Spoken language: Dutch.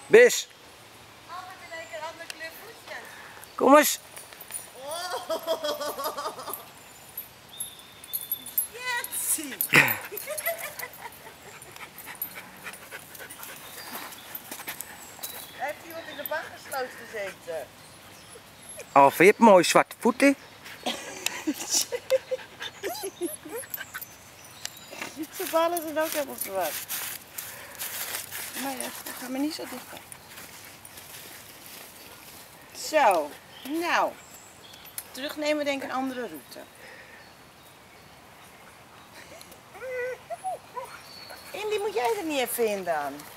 Bis. Altijd in één keer andere kleur voetjes. Kom eens. Jetsie. Heeft iemand in de baggersloot gezeten? Oh, je hebt mooie zwarte voeten. Zijn ballen zijn ook helemaal zwart. Maar ja, ga maar niet zo dichtbij. Zo, nou. Terugnemen denk ik een andere route. Indy, moet jij er niet even in dan?